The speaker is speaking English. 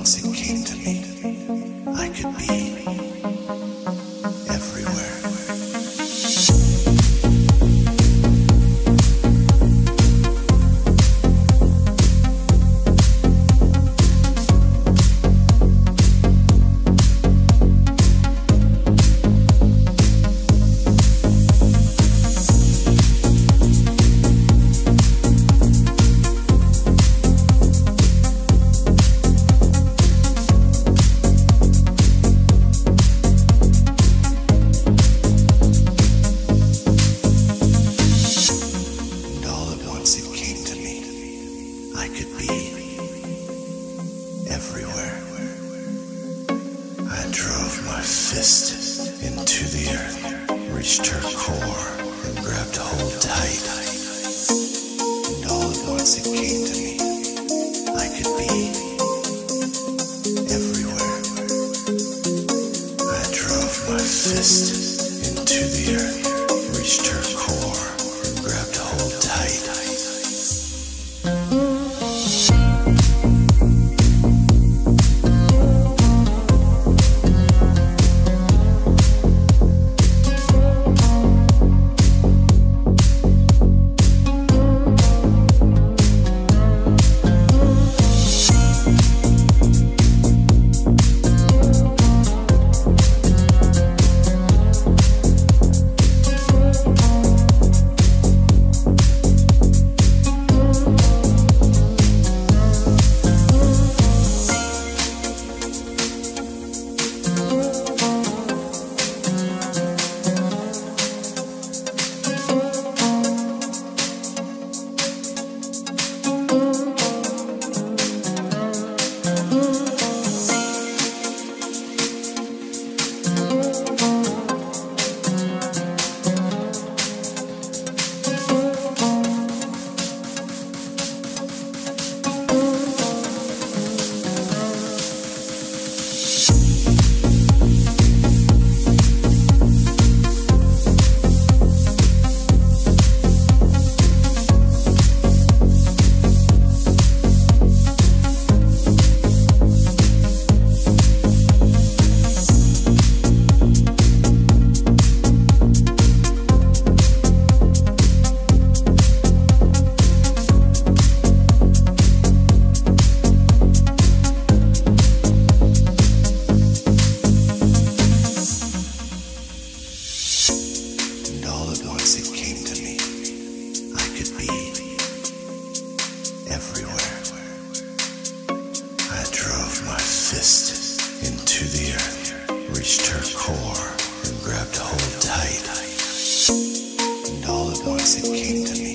once it came to me, I could be everywhere. I could be everywhere. I drove my fist into the earth, reached her core, and grabbed hold tight. And all at once it came to me, I could be everywhere. I drove my fist into the earth, reached her core, and grabbed hold tight. Once it came to me, I could be everywhere. I drove my fist into the earth, reached her core, and grabbed hold tight. And all at once it came to me,